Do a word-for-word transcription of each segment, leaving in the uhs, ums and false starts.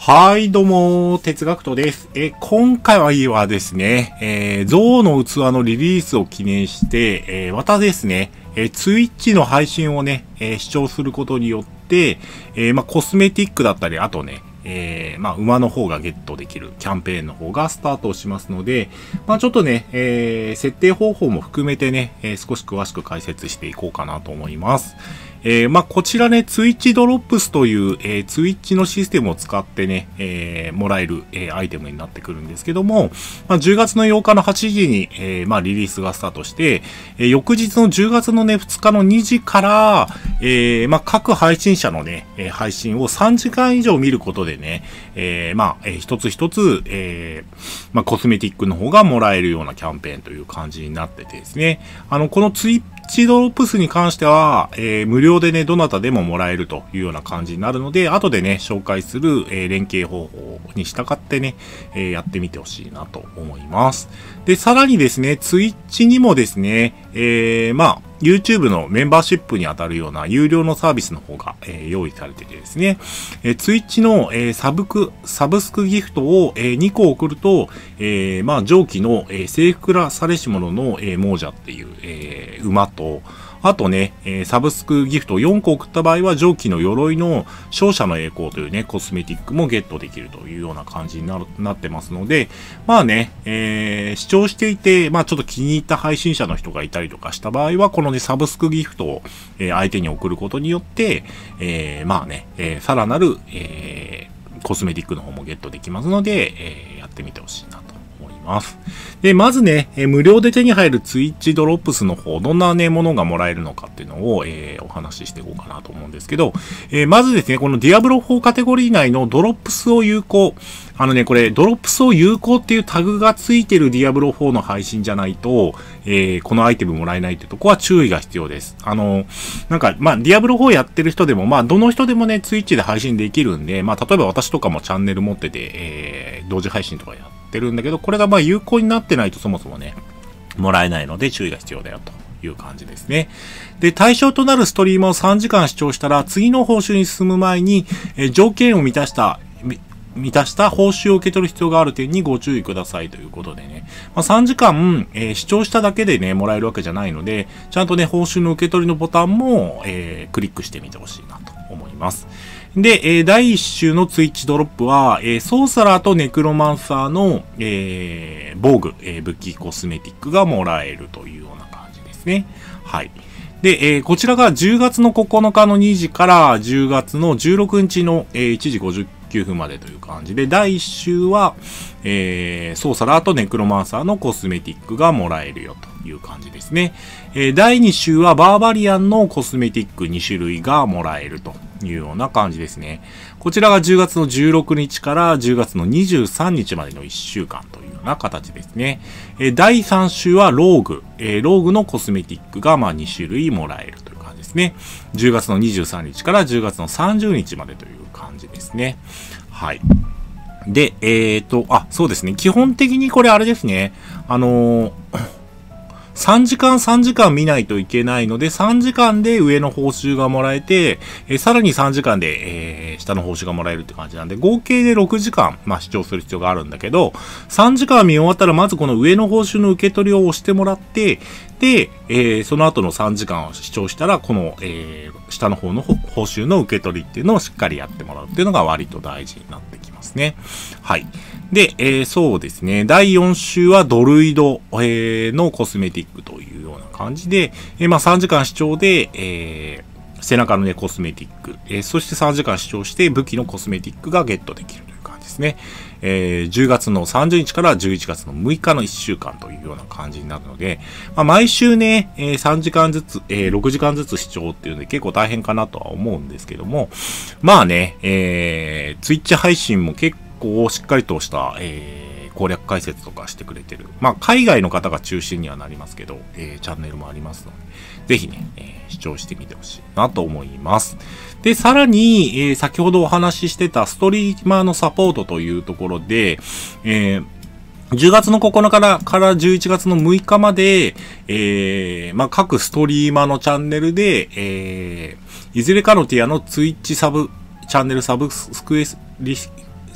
はい、どうも、哲学とです。え、今回はですね、えー、象の器のリリースを記念して、えー、またですね、えー、ツイッチの配信をね、えー、視聴することによって、えー、まあ、コスメティックだったり、あとね、えー、まあ、馬の方がゲットできるキャンペーンの方がスタートしますので、まあ、ちょっとね、えー、設定方法も含めてね、えー、少し詳しく解説していこうかなと思います。えー、まあ、こちらね、ツイッチドロップスという、えー、ツイッチのシステムを使ってね、えー、もらえる、えー、アイテムになってくるんですけども、まあ、じゅうがつのようかのはちじに、えー、まあ、リリースがスタートして、えー、翌日のじゅうがつのね、ふつかのにじから、えー、まあ、各配信者のね、えー、配信をさんじかん以上見ることでね、えー、まあ、えー、一つ一つ、えー、まあ、コスメティックの方がもらえるようなキャンペーンという感じになっててですね、あの、このツイッチドロップスに関しては、えー、無料でね、どなたでももらえるというような感じになるので、後でね、紹介する、えー、連携方法に従ってね、えー、やってみてほしいなと思います。で、さらにですね、ツイッチにもですね、えー、まあ、YouTube のメンバーシップに当たるような有料のサービスの方が、えー、用意されててですね、えー、Twitch の、えー、サブク、サブスクギフトを、えー、にこ送ると、えー、まあ、上記の、えー、征服らされし者の、えー、亡者っていう、えー、馬と、あとね、えー、サブスクギフトをよんこ送った場合は、上記の鎧の勝者の栄光というね、コスメティックもゲットできるというような感じになるなってますので、まあね、えー、視聴していて、まあちょっと気に入った配信者の人がいたりとかした場合は、このね、サブスクギフトを、えー、相手に送ることによって、えー、まあね、えー、さらなる、えー、コスメティックの方もゲットできますので、えー、やってみてほしいなと思います。で、まずね、えー、無料で手に入るツイッチドロップスの方、どんなね、ものがもらえるのかっていうのを、えー、お話ししていこうかなと思うんですけど、えー、まずですね、このディアブロフォーカテゴリー内のドロップスを有効、あのね、これ、ドロップスを有効っていうタグがついてるディアブロフォーの配信じゃないと、えー、このアイテムもらえないってとこは注意が必要です。あの、なんか、まあ、ディアブロフォーやってる人でも、まあ、どの人でもね、ツイッチで配信できるんで、まあ、例えば私とかもチャンネル持ってて、えー、同時配信とかやってるんだけど、これがまあ、有効になってないとそもそもね、もらえないので注意が必要だよという感じですね。で、対象となるストリーマーをさんじかん視聴したら、次の報酬に進む前に、えー、条件を満たした、満たした報酬を受け取る必要がある点にご注意くださいということでね。まあ、さんじかん、えー、視聴しただけでね、もらえるわけじゃないので、ちゃんとね、報酬の受け取りのボタンも、えー、クリックしてみてほしいなと思います。で、えー、だいいっ週のツイッチドロップは、えー、ソーサラーとネクロマンサーの、えー、防具、えー、武器コスメティックがもらえるというような感じですね。はい。で、えー、こちらがじゅうがつのここのかのにじからじゅうがつのじゅうろくにちの、えー、いちじごじゅうきゅうふんまでという感じで、だいいっ週は、えー、ソーサラーとネクロマンサーのコスメティックがもらえるよという感じですね。えー、だいに週はバーバリアンのコスメティックにしゅるいがもらえるというような感じですね。こちらがじゅうがつのじゅうろくにちからじゅうがつのにじゅうさんにちまでのいっしゅうかんというような形ですね。えー、だいさん週はローグ、えー、ローグのコスメティックがまあにしゅるいもらえるという感じですね。じゅうがつのにじゅうさんにちからじゅうがつのさんじゅうにちまでという感じですね。はい。で、えーと、あ、そうですね。基本的にこれあれですね。あのー、さんじかんさんじかん見ないといけないので、さんじかんで上の報酬がもらえて、えー、さらにさんじかんで、えー、下の報酬がもらえるって感じなんで、合計でろくじかん、まあ、視聴する必要があるんだけど、さんじかん見終わったら、まずこの上の報酬の受け取りを押してもらって、で、えー、その後のさんじかんを視聴したら、この、えー、下の方の報酬の受け取りっていうのをしっかりやってもらうっていうのが割と大事になってきますね。はい。で、えー、そうですね。だいよん週はドルイド、えー、のコスメティックというような感じで、えー、まあさんじかん視聴で、えー、背中のね、コスメティック、えー、そしてさんじかん視聴して武器のコスメティックがゲットできるという感じですね。えー、じゅうがつのさんじゅうにちからじゅういちがつのむいかのいっしゅうかんというような感じになるので、まあ、毎週ね、えー、さんじかんずつ、えー、ろくじかんずつ視聴っていうので結構大変かなとは思うんですけども、まあね、えー、ツイッチ配信も結構しっかりとした、えー攻略解説とかしてくれてる。まあ、海外の方が中心にはなりますけど、えー、チャンネルもありますので、ぜひね、えー、視聴してみてほしいなと思います。で、さらに、えー、先ほどお話ししてたストリーマーのサポートというところで、えーじゅうがつのここのかからからじゅういちがつのむいかまで、えー、まあ、各ストリーマーのチャンネルで、えー、いずれかのティアのツイッチサブ、チャンネルサブスクエス、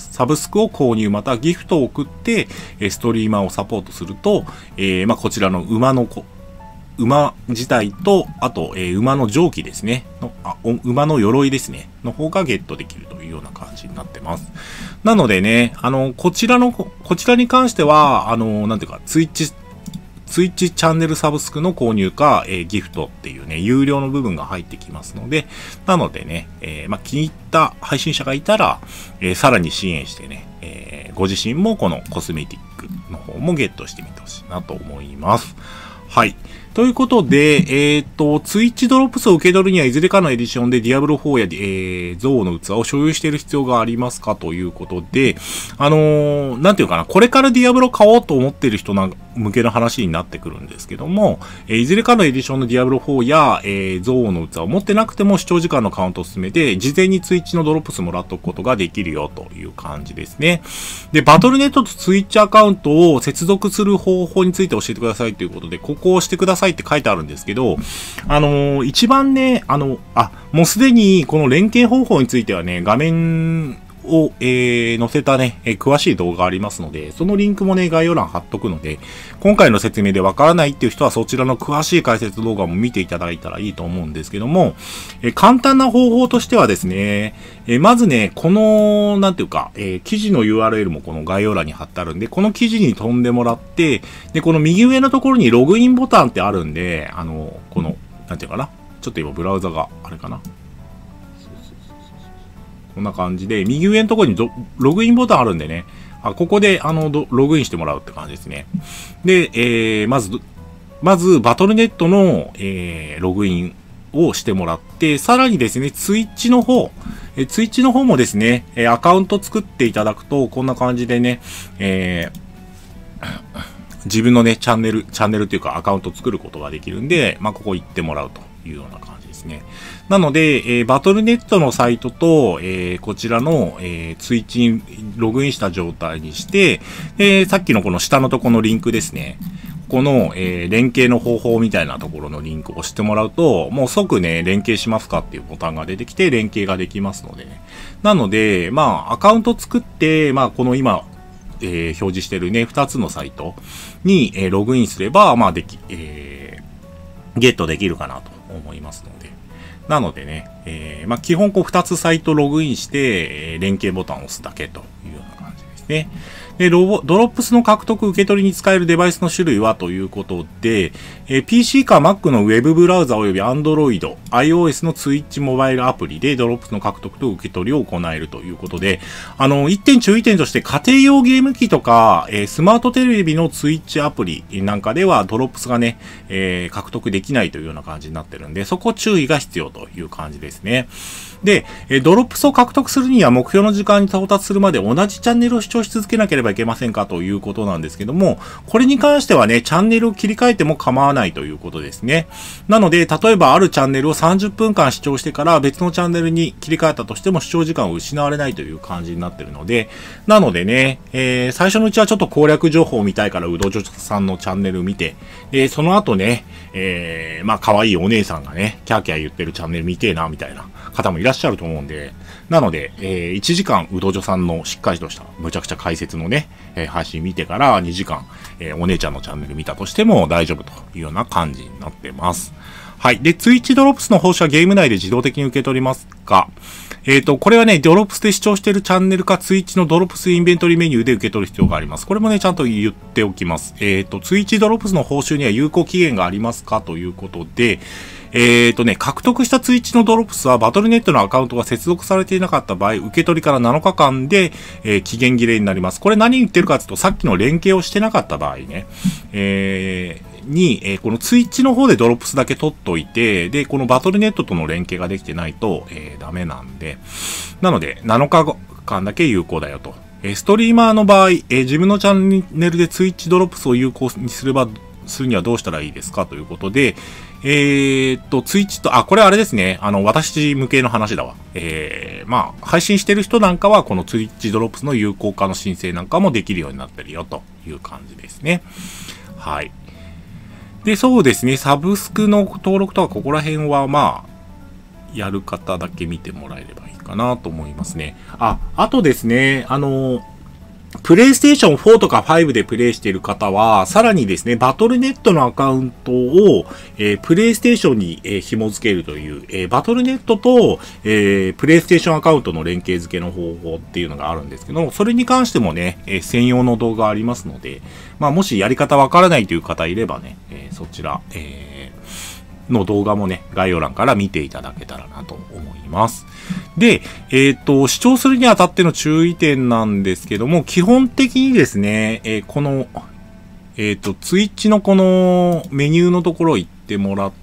サブスクを購入またギフトを送って、えストリーマーをサポートすると、えー、まあ、こちらの馬のこ、馬自体と、あと、えー、馬の蒸気ですねのあ。馬の鎧ですね。の方がゲットできるというような感じになってます。なのでね、あの、こちらの、こちらに関しては、あの、なんていうか、ツイッチ、ツイッチチャンネルサブスクの購入か、えー、ギフトっていうね、有料の部分が入ってきますので、なのでね、えー、まあ、気に入った配信者がいたら、えー、さらに支援してね、えー、ご自身もこのコスメティックの方もゲットしてみてほしいなと思います。はい。ということで、えっと、ツイッチドロップスを受け取るにはいずれかのエディションでディアブロフォーや、えー、ゾウの器を所有している必要がありますかということで、あのー、なんていうかな、これからディアブロ買おうと思っている人な向けの話になってくるんですけども、えー、いずれかのエディションのディアブロフォーや、えー、ゾウの器を持ってなくても視聴時間のカウントを進めて、事前にツイッチのドロップスもらっておくことができるよという感じですね。で、バトルネットとツイッチアカウントを接続する方法について教えてくださいということで、ここを押してくださいって書いてあるんですけど、あのー、一番ね、あの、あ、もうすでにこの連携方法についてはね、画面を、えー、載せたね、えー、詳しい動画がありますので、そのリンクもね、概要欄貼っとくので、今回の説明でわからないっていう人はそちらの詳しい解説動画も見ていただいたらいいと思うんですけども、えー、簡単な方法としてはですね、えー、まずね、この、なんていうか、えー、記事の ユーアールエル もこの概要欄に貼ってあるんで、この記事に飛んでもらって、で、この右上のところにログインボタンってあるんで、あの、この、なんていうかな、ちょっと今ブラウザが、あれかな。こんな感じで、右上のところにログインボタンあるんでね、あここで、あの、ログインしてもらうって感じですね。で、えー、まず、まず、バトルネットの、えー、ログインをしてもらって、さらにですね、ツイッチの方、えツイッチの方もですね、えアカウント作っていただくと、こんな感じでね、えー、自分のね、チャンネル、チャンネルっていうかアカウント作ることができるんで、まあ、ここ行ってもらうというような感じですね。なので、えー、バトルネットのサイトと、えー、こちらの、えー、ツイッチにログインした状態にして、えー、さっきのこの下のところのリンクですね。この、えー、連携の方法みたいなところのリンクを押してもらうと、もう即ね、連携しますかっていうボタンが出てきて、連携ができますのでね。なので、まあ、アカウント作って、まあ、この今、えー、表示してるね、二つのサイトに、えー、ログインすれば、まあ、でき、えー、ゲットできるかなと思いますので。なのでね、えー、まあ、基本こう二つサイトログインして、えー、連携ボタンを押すだけというような感じですね。で、ロボ、ドロップスの獲得受け取りに使えるデバイスの種類はということで、えー、ピーシー か Mac のウェブブラウザ及び Android、iOS の Switch モバイルアプリでドロップスの獲得と受け取りを行えるということで、あの、一点注意点として家庭用ゲーム機とか、えー、スマートテレビの Switch アプリなんかではドロップスがね、えー、獲得できないというような感じになってるんで、そこ注意が必要という感じですね。で、ドロップスを獲得するには目標の時間に到達するまで同じチャンネルを視聴し続けなければいけませんかということなんですけども、これに関してはね、チャンネルを切り替えても構わないということですね。なので、例えばあるチャンネルをさんじゅっぷんかん視聴してから別のチャンネルに切り替えたとしても視聴時間を失われないという感じになっているので、なのでね、えー、最初のうちはちょっと攻略情報を見たいからうどじょさんのチャンネルを見て、で、その後ね、えー、まあ可愛いお姉さんがね、キャーキャー言ってるチャンネル見てえな、みたいな方もいらっしゃると思うんで、なので、えー、いちじかんうどじょさんのしっかりとしたむちゃくちゃ解説のね、えー、配信見てからにじかん、えー、お姉ちゃんのチャンネル見たとしても大丈夫というような感じになってます。はい。で、ツイッチドロップスの報酬はゲーム内で自動的に受け取りますか？えっと、これはね、ドロップスで視聴しているチャンネルかツイッチのドロップスインベントリメニューで受け取る必要があります。これもね、ちゃんと言っておきます。えっと、ツイッチドロップスの報酬には有効期限がありますかということで、えっとね、獲得したツイッチのドロップスはバトルネットのアカウントが接続されていなかった場合、受け取りからなのかかんで、えー、期限切れになります。これ何言ってるかというと、さっきの連携をしてなかった場合ね、えーに、えー、このツイッチの方でドロップスだけ取っといて、で、このバトルネットとの連携ができてないと、えー、ダメなんで、なので、なのかかんだけ有効だよと。えー、ストリーマーの場合、えー、自分のチャンネルでツイッチドロップスを有効にすれば、するにはどうしたらいいですかということで、えー、っと、ツイッチと、あ、これあれですね。あの、私向けの話だわ。えー、まあ、配信してる人なんかは、このツイッチドロップスの有効化の申請なんかもできるようになってるよという感じですね。はい。で、そうですね。サブスクの登録とかここら辺はまあ、 やる方だけ見てもらえればいいかなと思いますね。あ、あとですね、あの、プレイステーションフォーとかファイブでプレイしている方は、さらにですね、バトルネットのアカウントを、えー、プレイステーションに、えー、紐付けるという、えー、バトルネットと、えー、プレイステーションアカウントの連携付けの方法っていうのがあるんですけど、それに関してもね、えー、専用の動画ありますので、まあ、もしやり方わからないという方いればね、えー、そちら、えー、の動画もね、概要欄から見ていただけたらなと思います。で、えっと、視聴するにあたっての注意点なんですけども、基本的にですね、えー、この、えっと、ツイッチのこのメニューのところ行ってもらって、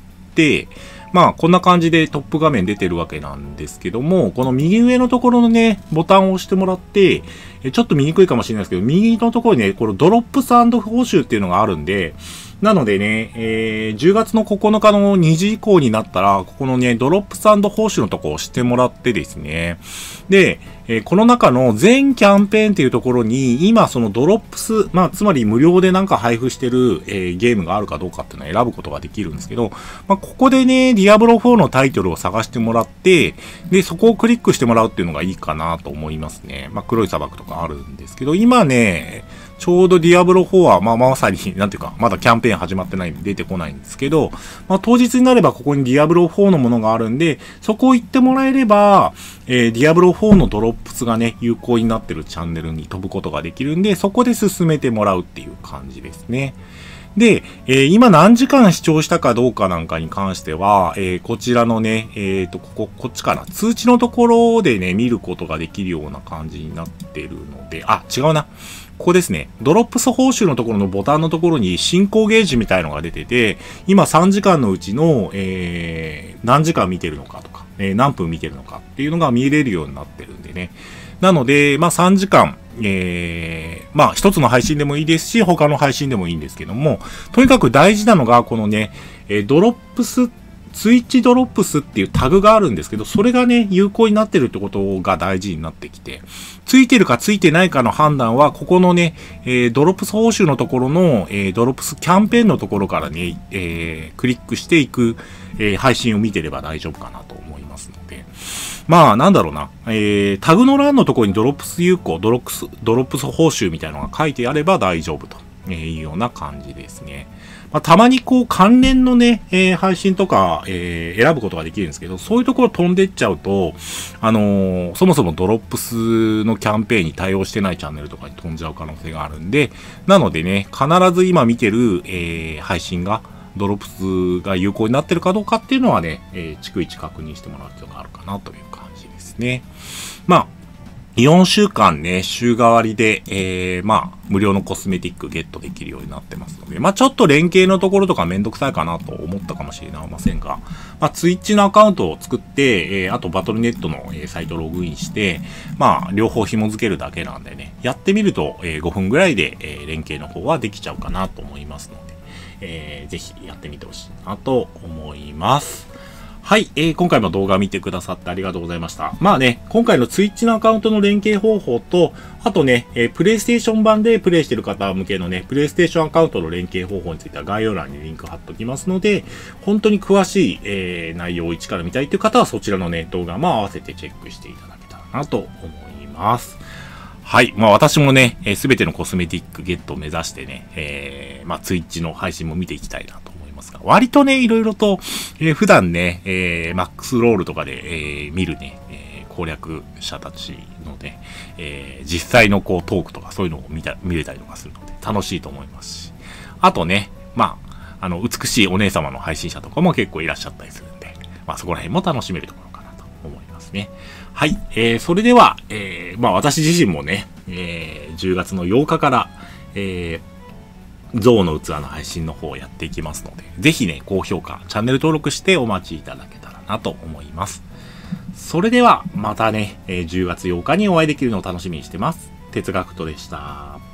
まあ、こんな感じでトップ画面出てるわけなんですけども、この右上のところのね、ボタンを押してもらって、ちょっと見にくいかもしれないですけど、右のところにね、このドロップス&報酬っていうのがあるんで、なのでね、えー、じゅうがつのここのかのにじ以降になったら、ここのね、ドロップス&報酬のところを押してもらってですね。で、えー、この中の全キャンペーンっていうところに、今そのドロップス、まあ、つまり無料でなんか配布してる、えー、ゲームがあるかどうかっていうのを選ぶことができるんですけど、まあ、ここでね、ディアブロフォーのタイトルを探してもらって、で、そこをクリックしてもらうっていうのがいいかなと思いますね。まあ、黒い砂漠とかあるんですけど、今ね、ちょうどディアブロフォーは、まあ、まさに、なんていうか、まだキャンペーン始まってないんで出てこないんですけど、まあ、当日になればここにディアブロフォーのものがあるんで、そこを行ってもらえれば、えー、ディアブロフォーのドロップスがね、有効になってるチャンネルに飛ぶことができるんで、そこで進めてもらうっていう感じですね。で、えー、今何時間視聴したかどうかなんかに関しては、えー、こちらのね、えっと、ここ、こっちかな。通知のところでね、見ることができるような感じになってるので、あ、違うな。ここですね。ドロップス報酬のところのボタンのところに進行ゲージみたいのが出てて、今さんじかんのうちの、えー、何時間見てるのかとか、えー、何分見てるのかっていうのが見れるようになってるんでね。なので、まあさんじかん、えー、まあ一つの配信でもいいですし、他の配信でもいいんですけども、とにかく大事なのが、このね、えー、ドロップス、ツイッチドロップスっていうタグがあるんですけど、それがね、有効になってるってことが大事になってきて、ついてるかついてないかの判断は、ここのね、えー、ドロップス報酬のところの、えー、ドロップスキャンペーンのところからね、えー、クリックしていく、えー、配信を見てれば大丈夫かなと思いますので。まあ、なんだろうな。えー、タグの欄のところにドロップス有効、ドロップス、ドロップス報酬みたいなのが書いてあれば大丈夫というような感じですね。まあ、たまにこう関連のね、えー、配信とか、えー、選ぶことができるんですけど、そういうところ飛んでっちゃうと、あのー、そもそもドロップスのキャンペーンに対応してないチャンネルとかに飛んじゃう可能性があるんで、なのでね、必ず今見てる、えー、配信が、ドロップスが有効になってるかどうかっていうのはね、えー、逐一確認してもらう必要があるかなという感じですね。まあ、よんしゅうかんね、週替わりで、えー、まあ、無料のコスメティックゲットできるようになってますので、まあ、ちょっと連携のところとかめんどくさいかなと思ったかもしれませんが、まあ、ツイッチのアカウントを作って、えー、あとバトルネットの、えー、サイトログインして、まあ、両方紐付けるだけなんでね、やってみると、えー、ごふんぐらいで、えー、連携の方はできちゃうかなと思いますので、えー、ぜひやってみてほしいなと思います。はい、えー、今回も動画見てくださってありがとうございました。まあね、今回のツイッチのアカウントの連携方法と、あとね、えー、プレイステーション版でプレイしてる方向けのね、プレイステーションアカウントの連携方法については概要欄にリンク貼っておきますので、本当に詳しい、えー、内容を一から見たいという方はそちらのね、動画も合わせてチェックしていただけたらなと思います。はい。まあ私もね、す、えー、べてのコスメティックゲットを目指してね、えー、まあツイッチの配信も見ていきたいなと思いますが、割とね、いろいろと、えー、普段ね、えー、マックスロールとかで、えー、見るね、えー、攻略者たちのね、えー、実際のこうトークとかそういうのを見た、見れたりとかするので楽しいと思いますし、あとね、まあ、あの、美しいお姉様の配信者とかも結構いらっしゃったりするんで、まあそこら辺も楽しめるところかなと思いますね。はい。えー、それでは、えー、まあ私自身もね、えー、じゅうがつのようかから、えー、ゾウの器の配信の方をやっていきますので、ぜひね、高評価、チャンネル登録してお待ちいただけたらなと思います。それでは、またね、えー、じゅうがつようかにお会いできるのを楽しみにしてます。哲学とでした。